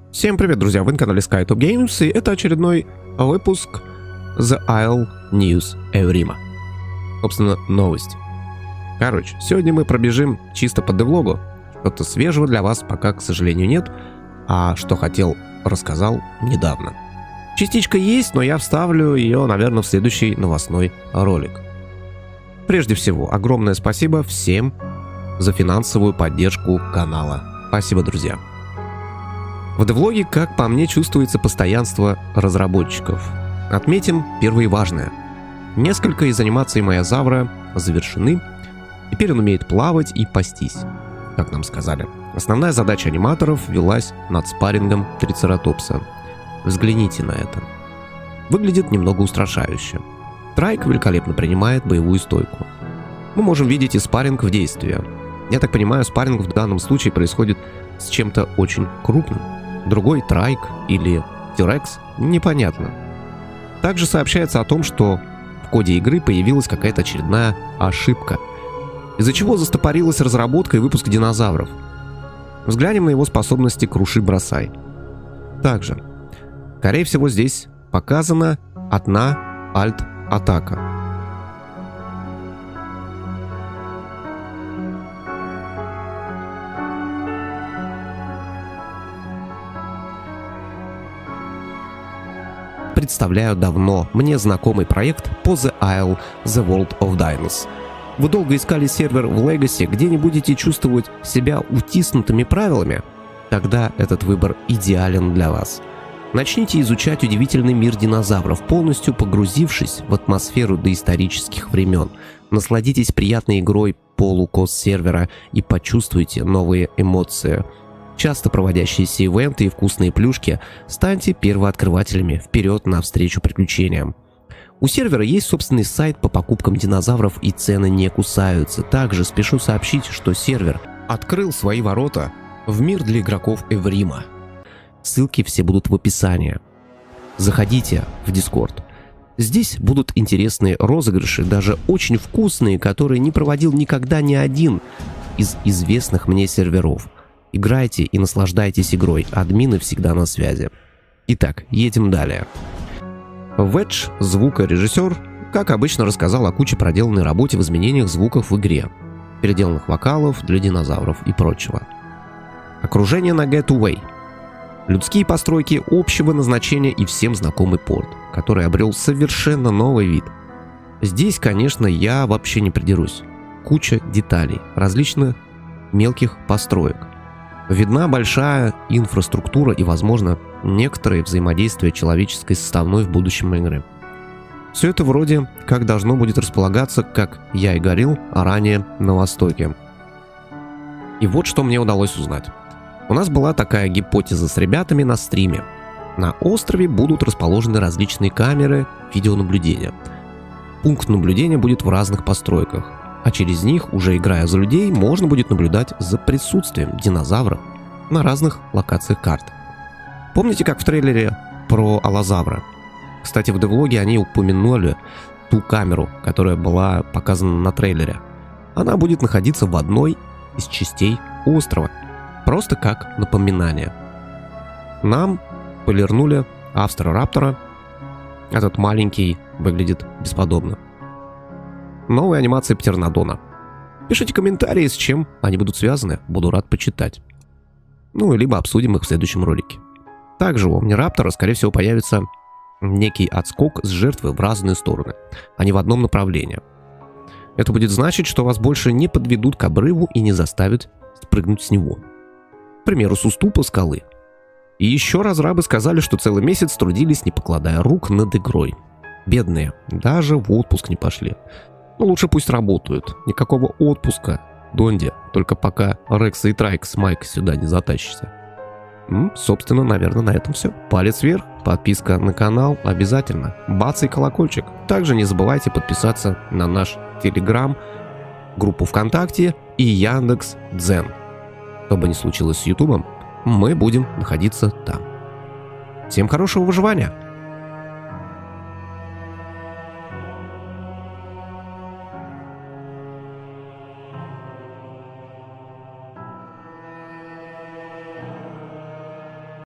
Всем привет, друзья! Вы на канале SkyTop Games, и это очередной выпуск The Isle News Эврима. Собственно, новости. Короче, сегодня мы пробежим чисто по девлогу. Что-то свежего для вас пока, к сожалению, нет. А что хотел, рассказал недавно. Частичка есть, но я вставлю ее, наверное, в следующий новостной ролик. Прежде всего, огромное спасибо всем за финансовую поддержку канала. Спасибо, друзья. В девлоге, как по мне, чувствуется постоянство разработчиков. Отметим первое и важное. Несколько из анимаций Майозавра завершены. Теперь он умеет плавать и пастись, как нам сказали. Основная задача аниматоров велась над спаррингом Трицератопса. Взгляните на это. Выглядит немного устрашающе. Трайк великолепно принимает боевую стойку. Мы можем видеть и спарринг в действии. Я так понимаю, спарринг в данном случае происходит с чем-то очень крупным. Другой Трайк или Тирекс непонятно. Также сообщается о том, что в коде игры появилась какая-то очередная ошибка, из-за чего застопорилась разработка и выпуск динозавров. Взглянем на его способности круши-бросай. Также, скорее всего, здесь показана одна альт-атака. Представляю давно мне знакомый проект по The Isle The World of Dinosaurs. Вы долго искали сервер в Legacy, где не будете чувствовать себя утиснутыми правилами? Тогда этот выбор идеален для вас. Начните изучать удивительный мир динозавров, полностью погрузившись в атмосферу доисторических времен. Насладитесь приятной игрой полукос сервера и почувствуйте новые эмоции. Часто проводящиеся ивенты и вкусные плюшки, станьте первооткрывателями вперед навстречу приключениям. У сервера есть собственный сайт по покупкам динозавров, и цены не кусаются. Также спешу сообщить, что сервер открыл свои ворота в мир для игроков Эврима. Ссылки все будут в описании. Заходите в Discord. Здесь будут интересные розыгрыши, даже очень вкусные, которые не проводил никогда ни один из известных мне серверов. Играйте и наслаждайтесь игрой, админы всегда на связи. Итак, едем далее. Ведж, звукорежиссер, как обычно, рассказал о куче проделанной работе в изменениях звуков в игре, переделанных вокалов для динозавров и прочего. Окружение на Getaway. Людские постройки общего назначения и всем знакомый порт, который обрел совершенно новый вид. Здесь, конечно, я вообще не придерусь. Куча деталей, различных мелких построек. Видна большая инфраструктура и, возможно, некоторые взаимодействия человеческой составной в будущем игры. Все это вроде как должно будет располагаться, как я и говорил ранее, на Востоке. И вот что мне удалось узнать. У нас была такая гипотеза с ребятами на стриме. На острове будут расположены различные камеры видеонаблюдения. Пункт наблюдения будет в разных постройках. А через них, уже играя за людей, можно будет наблюдать за присутствием динозавров на разных локациях карт. Помните, как в трейлере про аллозавра? Кстати, в девлоге они упомянули ту камеру, которая была показана на трейлере. Она будет находиться в одной из частей острова, просто как напоминание. Нам полирнули Австрораптора. Этот маленький выглядит бесподобно. Новые анимации Птернодона. Пишите комментарии, с чем они будут связаны, буду рад почитать. Ну, либо обсудим их в следующем ролике. Также у Омнираптора, скорее всего, появится некий отскок с жертвы в разные стороны, а не в одном направлении. Это будет значить, что вас больше не подведут к обрыву и не заставят спрыгнуть с него. К примеру, с уступа скалы. И еще разрабы сказали, что целый месяц трудились, не покладая рук над игрой. Бедные, даже в отпуск не пошли. Ну, лучше пусть работают. Никакого отпуска, Донди, только пока Рекса и Трайк с Майкой сюда не затащишься. Собственно, наверное, на этом все. Палец вверх, подписка на канал обязательно. Бацай колокольчик. Также не забывайте подписаться на наш Telegram, группу ВКонтакте и Яндекс.Дзен. Что бы ни случилось с Ютубом, мы будем находиться там. Всем хорошего выживания!